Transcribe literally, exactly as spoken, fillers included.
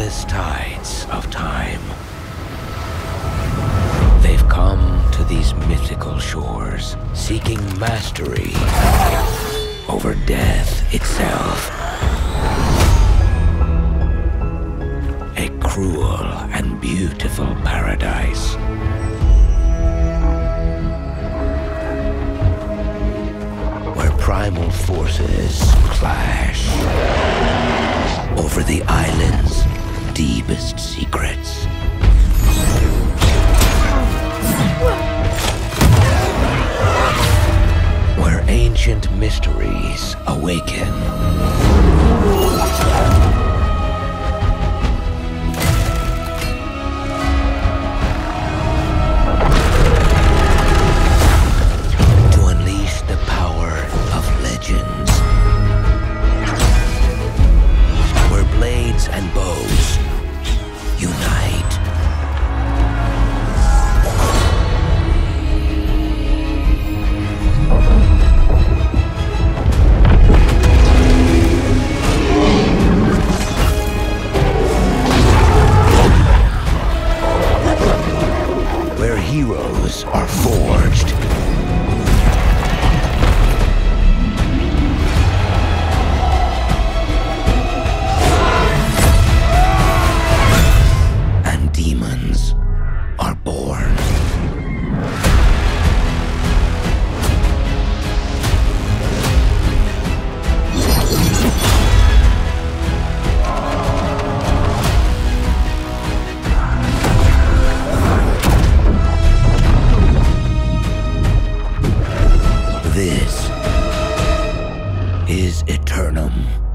endless tides of time. They've come to these mythical shores, seeking mastery over death itself. A cruel and beautiful paradise. Where primal forces clash over the island's deepest secrets. Where ancient mysteries awaken. To unleash the power of legends. Where blades and bows unite. Where heroes are forged. And demons are born. This is Aeternum.